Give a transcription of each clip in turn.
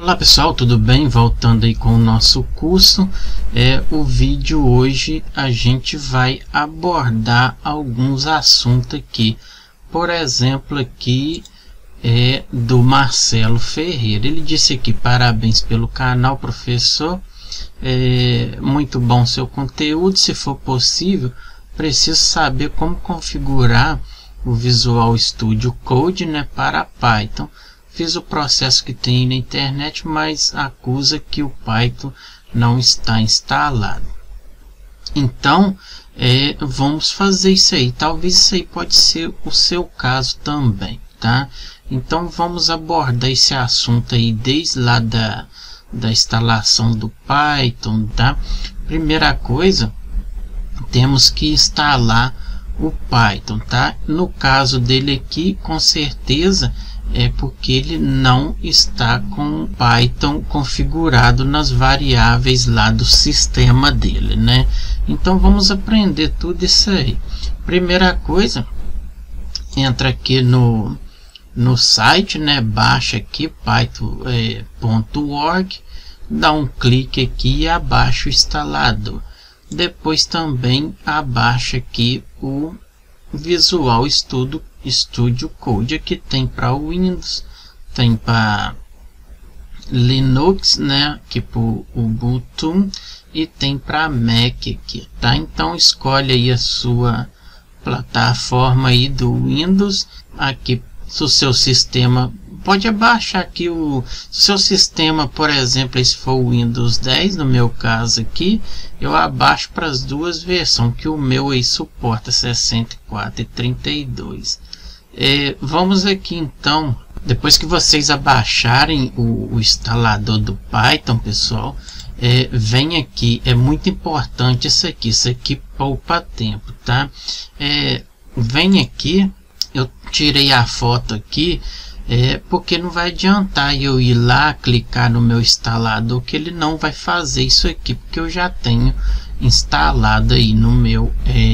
Olá pessoal, tudo bem? Voltando aí com o nosso curso, o vídeo hoje a gente vai abordar alguns assuntos aqui. Por exemplo, aqui do Marcelo Ferreira. Ele disse aqui: parabéns pelo canal, professor, muito bom seu conteúdo. Se for possível, preciso saber como configurar o Visual Studio Code, para Python. Fiz o processo que tem na internet, mas acusa que o Python não está instalado. Então, vamos fazer isso aí. Talvez isso aí pode ser o seu caso também, tá? Então, vamos abordar esse assunto aí desde lá da instalação do Python, tá? Primeira coisa, temos que instalar o Python, tá? No caso dele aqui, com certeza porque ele não está com Python configurado nas variáveis lá do sistema dele, Então vamos aprender tudo isso aí. Primeira coisa, entra aqui no site, baixa aqui python.org, dá um clique aqui e abaixa o instalador. Depois também abaixa aqui o Visual Studio Code. Aqui tem para Windows, tem para Linux, aqui para o Ubuntu, e tem para Mac aqui, tá? Então escolhe aí a sua plataforma aí do Windows. Aqui o seu sistema pode abaixar aqui o seu sistema, por exemplo, se for o Windows 10, no meu caso aqui, eu abaixo para as duas versões, que o meu aí suporta 64 e 32. Vamos aqui então, depois que vocês abaixarem o instalador do Python, pessoal, vem aqui, é muito importante isso aqui poupa tempo, tá? Vem aqui, eu tirei a foto aqui, porque não vai adiantar eu ir lá clicar no meu instalador, que ele não vai fazer isso aqui, porque eu já tenho instalado aí no meu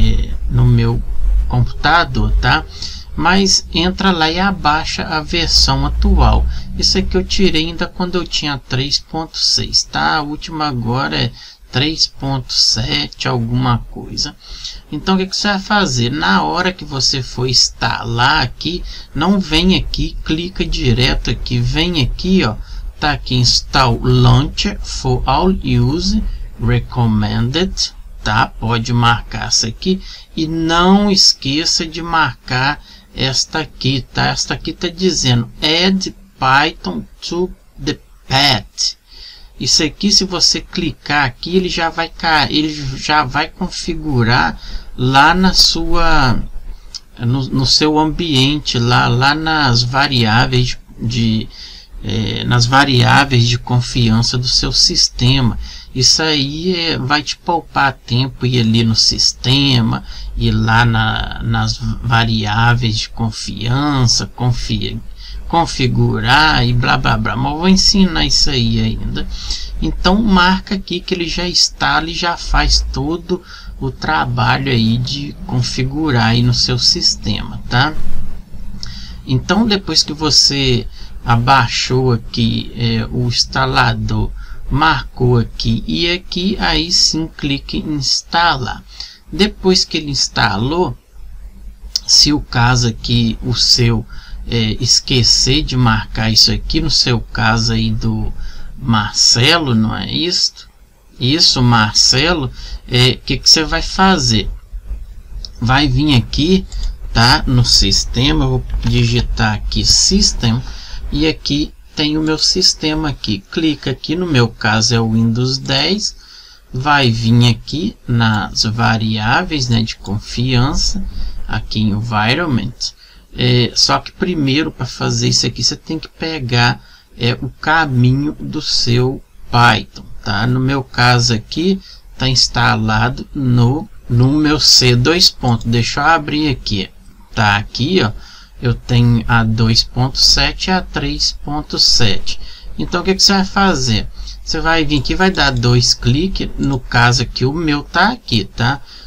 computador, tá? Mas entra lá e abaixa a versão atual. Isso aqui eu tirei ainda quando eu tinha 3.6, tá? A última agora é 3.7 alguma coisa. Então o que você vai fazer? Na hora que você for instalar aqui, não vem aqui, clica direto aqui, vem aqui, ó, tá aqui Install Launcher for All Use Recommended, tá? Pode marcar essa aqui e não esqueça de marcar esta aqui, tá? Esta aqui tá dizendo Add Python to the Path. Isso aqui, se você clicar aqui, ele já vai configurar lá na sua no seu ambiente, lá nas variáveis de confiança do seu sistema. Isso aí vai te poupar tempo, ir ali no sistema, ir lá nas variáveis de confiança, configurar e blá blá blá, mas eu vou ensinar isso aí ainda. Então marca aqui que ele já instala e já faz todo o trabalho aí de configurar aí no seu sistema, tá? Então depois que você abaixou aqui o instalador, marcou aqui e aqui, aí sim clique em instalar. Depois que ele instalou, se o caso aqui o seu esquecer de marcar isso aqui, no seu caso aí do Marcelo, não é isso? Isso, Marcelo, que você vai fazer? Vai vir aqui, tá? No sistema, eu vou digitar aqui System, e aqui tem o meu sistema aqui. Clica aqui, no meu caso é o Windows 10, vai vir aqui nas variáveis, de confiança, aqui em Environment. Só que primeiro, para fazer isso aqui, você tem que pegar o caminho do seu Python, tá? No meu caso aqui está instalado no meu C2. Deixa eu abrir aqui, tá? Aqui, ó, eu tenho a 2.7 e a 3.7. Então o que você vai fazer? Você vai vir aqui, vai dar dois cliques. No caso aqui, o meu tá aqui, tá?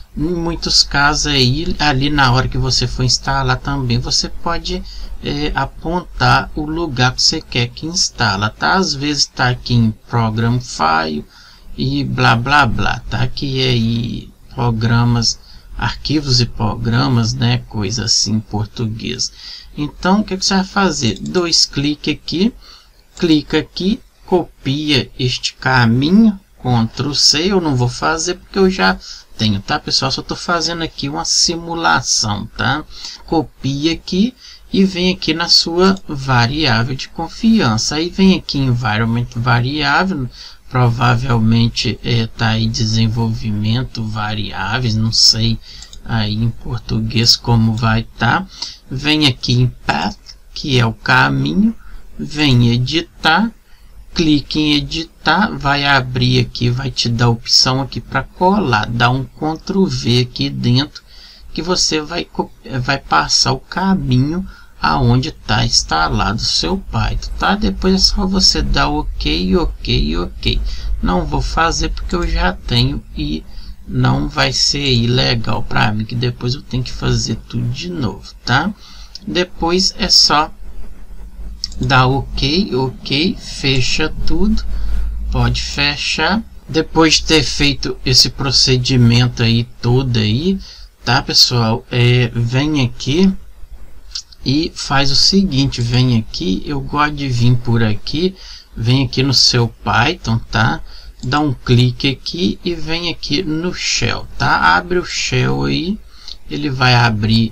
Em muitos casos aí, ali na hora que você for instalar também, você pode apontar o lugar que você quer que instala, tá? Às vezes tá aqui em Program File e blá blá blá, tá? Aqui aí programas, arquivos e programas, né? Coisa assim em português. Então, o que você vai fazer? 2 cliques aqui, clica aqui, copia este caminho, Ctrl C, eu não vou fazer porque eu já tenho, tá pessoal? Só estou fazendo aqui uma simulação, tá? Copia aqui e vem aqui na sua variável de confiança. Aí vem aqui environment variável, provavelmente tá aí desenvolvimento variáveis, não sei aí em português como vai estar. Vem aqui em path, que é o caminho, vem editar, clique em editar, vai abrir aqui, vai te dar a opção aqui para colar, dá um Ctrl V aqui dentro, que você vai passar o caminho aonde está instalado o seu Python, tá? Depois é só você dar OK, OK, OK. Não vou fazer porque eu já tenho e não vai ser ilegal para mim, que depois eu tenho que fazer tudo de novo, tá? Depois é só dar OK, OK, fecha tudo, pode fechar. Depois de ter feito esse procedimento aí todo aí, tá pessoal, vem aqui e faz o seguinte, vem aqui, eu gosto de vir por aqui, vem aqui no seu Python, tá? Dá um clique aqui e vem aqui no Shell, tá? Abre o Shell aí, ele vai abrir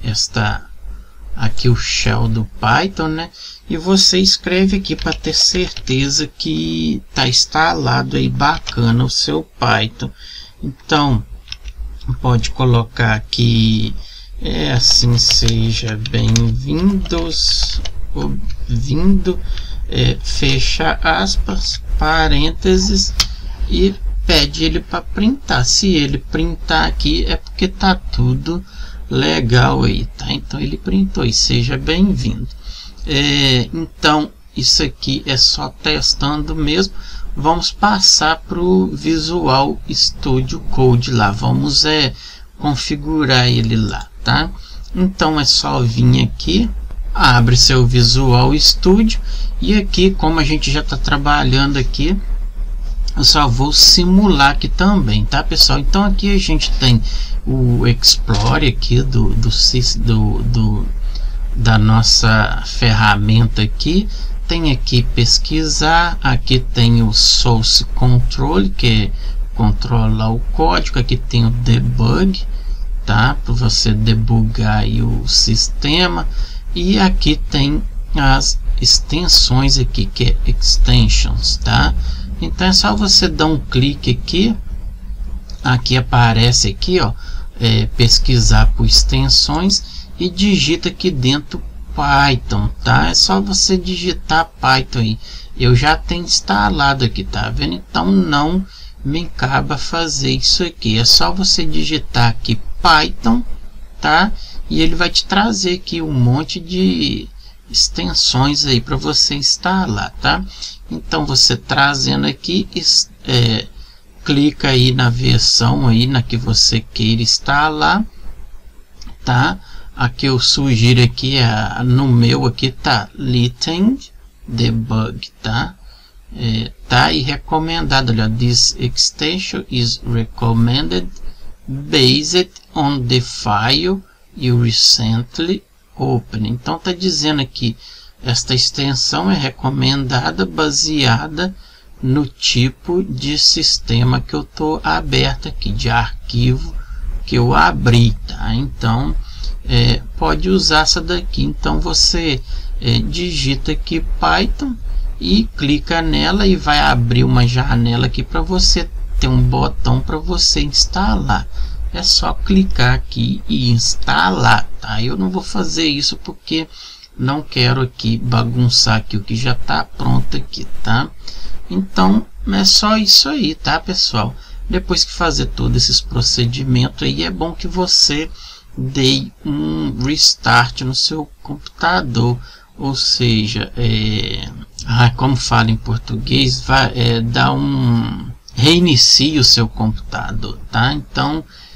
aqui o Shell do Python, né? E você escreve aqui para ter certeza que tá instalado aí bacana o seu Python. Então, pode colocar aqui, assim seja bem-vindos, fecha aspas, parênteses, e pede ele para printar. Se ele printar aqui é porque tá tudo legal aí, tá? Então ele printou e seja bem-vindo. Então isso aqui é só testando mesmo. Vamos passar para o Visual Studio Code lá, vamos configurar ele lá, tá? Então é só vir aqui, abre seu Visual Studio e aqui, como a gente já está trabalhando aqui, eu só vou simular aqui também, tá pessoal? Então aqui a gente tem o Explorer aqui da nossa ferramenta aqui, tem aqui pesquisar, aqui tem o Source Control, que controla o código, aqui tem o Debug, tá? Para você debugar aí o sistema, e aqui tem as extensões aqui, que é Extensions, tá? Então é só você dar um clique aqui, aqui aparece aqui, ó, pesquisar por extensões e digita aqui dentro Python, tá? É só você digitar Python aí. Eu já tenho instalado aqui, tá vendo? Então não me acaba fazer isso aqui. É só você digitar aqui Python, tá? E ele vai te trazer aqui um monte de extensões aí para você instalar, tá? Então você trazendo aqui, clica aí na versão aí na que você queira instalar, tá? Aqui eu sugiro aqui, no meu aqui tá Latent Debug, tá? Tá aí recomendado, olha, this extension is recommended based on the file you recently opened. Então tá dizendo aqui, esta extensão é recomendada baseada no tipo de sistema que eu tô aberto aqui, de arquivo que eu abri, tá? Então pode usar essa daqui. Então você digita aqui Python e clica nela e vai abrir uma janela aqui para você ter um botão para você instalar. É só clicar aqui e instalar, tá? Eu não vou fazer isso porque não quero aqui bagunçar aqui o que já está pronto aqui, tá? Então é só isso aí, tá pessoal? Depois que fazer todos esses procedimentos aí, é bom que você dê um restart no seu computador, ou seja, como fala em português, vai dar reinicie o seu computador, tá? Então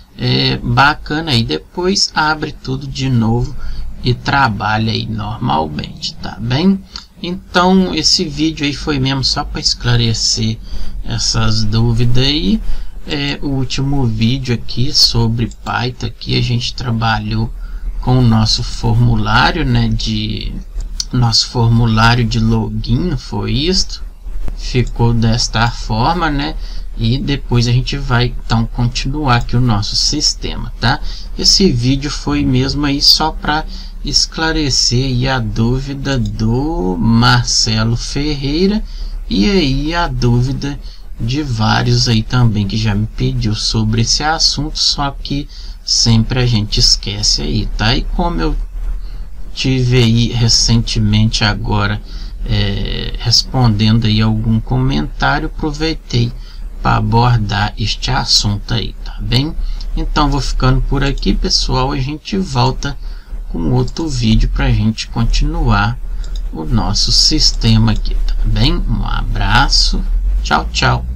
bacana aí. Depois abre tudo de novo e trabalha aí normalmente, tá bem? Então esse vídeo aí foi mesmo só para esclarecer essas dúvidas aí. O último vídeo aqui sobre Python, aqui a gente trabalhou com o nosso formulário, né, nosso formulário de login, foi isto, ficou desta forma, né? E depois a gente vai então continuar aqui o nosso sistema, tá? Esse vídeo foi mesmo aí só para esclarecer aí a dúvida do Marcelo Ferreira e aí a dúvida de vários aí também que já me pediu sobre esse assunto, só que sempre a gente esquece aí, tá? E como eu tive aí recentemente agora respondendo aí algum comentário, aproveitei para abordar este assunto aí, tá bem? Então vou ficando por aqui, pessoal. A gente volta com outro vídeo para a gente continuar o nosso sistema aqui, tá bem? Um abraço, tchau, tchau.